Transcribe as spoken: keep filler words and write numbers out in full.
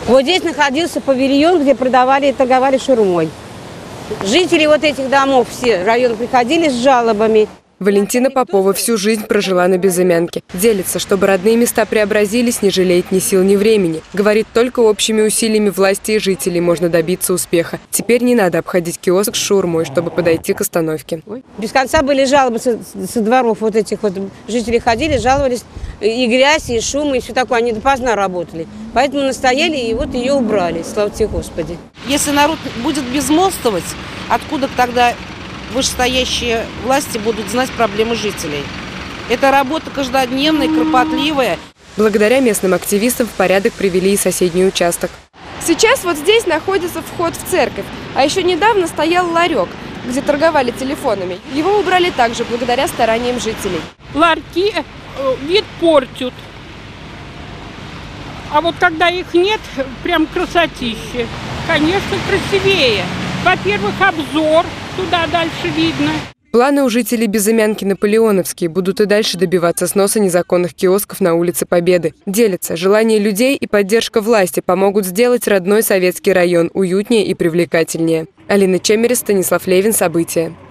Вот здесь находился павильон, где продавали и торговали шаурмой. Жители вот этих домов, все районы приходили с жалобами. Валентина Попова всю жизнь прожила на Безымянке. Делится, чтобы родные места преобразились, не жалеет ни сил, ни времени. Говорит, только общими усилиями власти и жителей можно добиться успеха. Теперь не надо обходить киоск с шаурмой, чтобы подойти к остановке. Без конца были жалобы со, со дворов вот этих вот жителей ходили, жаловались. И грязь, и шум, и все такое. Они допоздна работали. Поэтому настояли, и вот ее убрали. Слава тебе, Господи. Если народ будет безмолвствовать, откуда тогда вышестоящие власти будут знать проблемы жителей? Это работа каждодневная, кропотливая. Благодаря местным активистам в порядок привели и соседний участок. Сейчас вот здесь находится вход в церковь. А еще недавно стоял ларек, где торговали телефонами. Его убрали также благодаря стараниям жителей. Ларьки вид портят. А вот когда их нет, прям красотище. Конечно, красивее. Во-первых, обзор. Туда дальше видно. Планы у жителей Безымянки наполеоновские. Будут и дальше добиваться сноса незаконных киосков на улице Победы. Делятся. Желание людей и поддержка власти помогут сделать родной советский район уютнее и привлекательнее. Алина Чемерис, Станислав Левин. События.